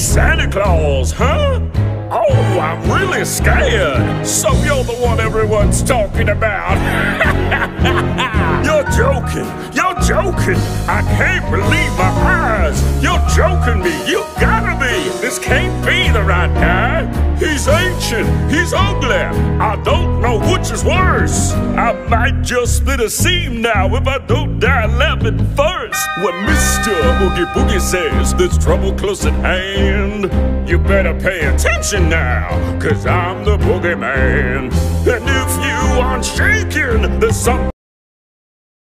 Santa Claus, huh? Oh, I'm really scared. So you're the one everyone's talking about. You're joking. You're joking. I can't believe my eyes. You're joking me. You gotta be. This can't be the right guy. He's ancient. He's ugly. I don't know which is worse. I might just split a seam now if I don't die laughing first. When Mr. Oogie Boogie says there's trouble close at hand, you better pay attention now, 'cause I'm the boogeyman. And if you aren't shaking, there's something